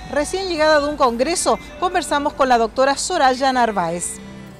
Recién llegada de un congreso, conversamos con la doctora Soraya Narváez.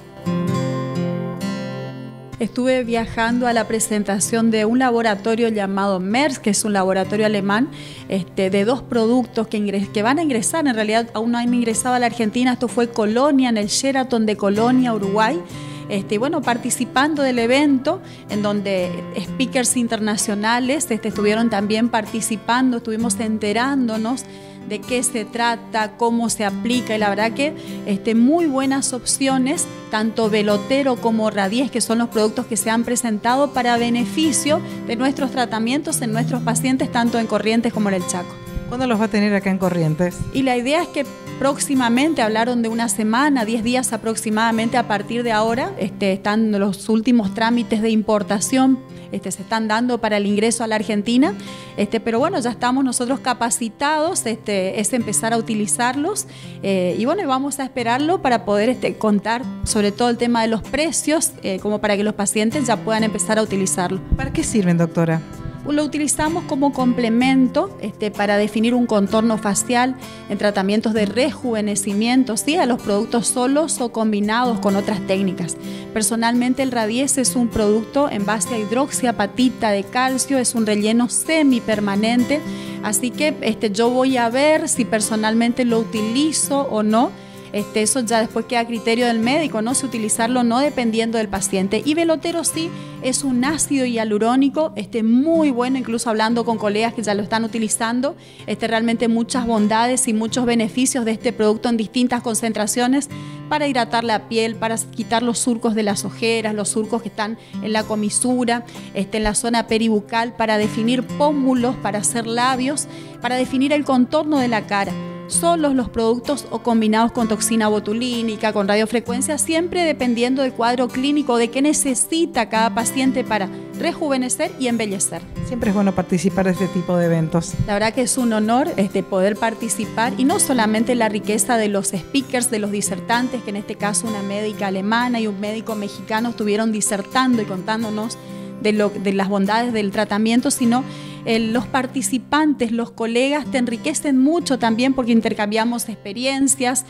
Estuve viajando a la presentación de un laboratorio llamado Merck, que es un laboratorio alemán, de dos productos que van a ingresar, en realidad aún no han ingresado a la Argentina. Esto fue Colonia, en el Sheraton de Colonia, Uruguay. Bueno, participando del evento, en donde speakers internacionales estuvieron también participando, estuvimos enterándonos de qué se trata, cómo se aplica, y la verdad que muy buenas opciones, tanto Velotero como Radies, que son los productos que se han presentado para beneficio de nuestros tratamientos en nuestros pacientes, tanto en Corrientes como en el Chaco. ¿Cuándo los va a tener acá en Corrientes? Y la idea es que próximamente, hablaron de una semana, 10 días aproximadamente a partir de ahora, están los últimos trámites de importación, se están dando para el ingreso a la Argentina, pero bueno, ya estamos nosotros capacitados, es empezar a utilizarlos, y bueno, vamos a esperarlo para poder contar sobre todo el tema de los precios, como para que los pacientes ya puedan empezar a utilizarlo. ¿Para qué sirven, doctora? Lo utilizamos como complemento para definir un contorno facial en tratamientos de rejuvenecimiento, ¿sí? A los productos solos o combinados con otras técnicas. Personalmente el Radies es un producto en base a hidroxiapatita de calcio, es un relleno semipermanente, así que yo voy a ver si personalmente lo utilizo o no. Eso ya después queda a criterio del médico, ¿no? Si utilizarlo o no, dependiendo del paciente. Y Velotero sí es un ácido hialurónico, muy bueno, incluso hablando con colegas que ya lo están utilizando, realmente muchas bondades y muchos beneficios de este producto en distintas concentraciones para hidratar la piel, para quitar los surcos de las ojeras, los surcos que están en la comisura, en la zona peribucal, para definir pómulos, para hacer labios, para definir el contorno de la cara. Solos los productos o combinados con toxina botulínica, con radiofrecuencia, siempre dependiendo del cuadro clínico, de qué necesita cada paciente para rejuvenecer y embellecer. Siempre es bueno participar de este tipo de eventos. La verdad que es un honor poder participar, y no solamente la riqueza de los speakers, de los disertantes, que en este caso una médica alemana y un médico mexicano estuvieron disertando y contándonos de las bondades del tratamiento, sino los participantes, los colegas te enriquecen mucho también porque intercambiamos experiencias,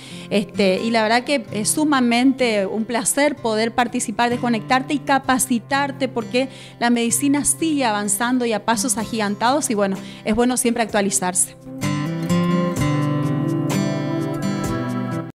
y la verdad que es sumamente un placer poder participar, desconectarte y capacitarte, porque la medicina sigue avanzando y a pasos agigantados, y bueno, es bueno siempre actualizarse.